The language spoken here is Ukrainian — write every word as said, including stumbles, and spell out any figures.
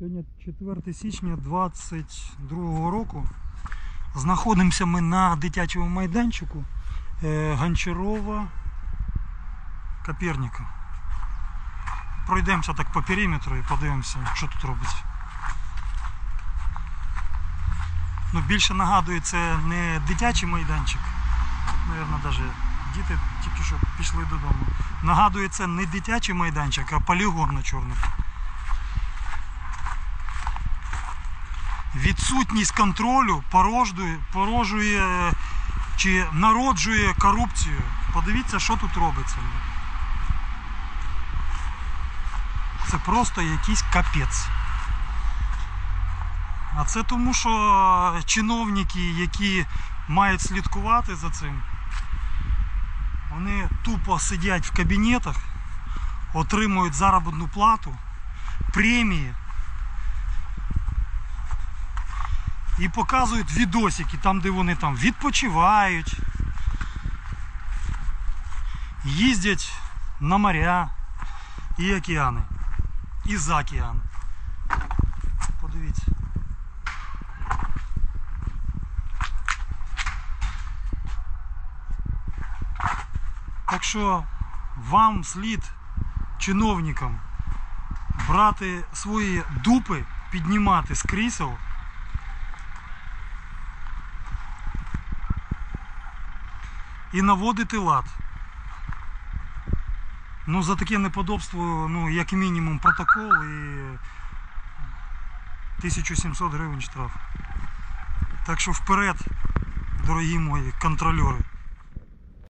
Сьогодні четверте січня двадцять другого року. Знаходимося ми на дитячому майданчику Гончарова Коперника. Пройдемося так по периметру і подивимося, що тут робиться. Ну, більше нагадує, це не дитячий майданчик. Тут, мабуть, навіть діти тільки що пішли додому. Нагадує, це не дитячий майданчик, а полігон на чорних. Відсутність контролю породжує, породжує чи народжує корупцію. Подивіться, що тут робиться. Це просто якийсь капець. А це тому, що чиновники, які мають слідкувати за цим, вони тупо сидять в кабінетах, отримують заробітну плату, премії і показують відосики, там, де вони там відпочивають, їздять на моря і океани, і за океан. Подивіться. Так що вам слід, чиновникам, брати свої дупи, піднімати з крісел і наводити лад. Ну, за таке неподобство, ну, як мінімум протокол і тисяча сімсот гривень штраф. Так що вперед, дорогі мої контрольори.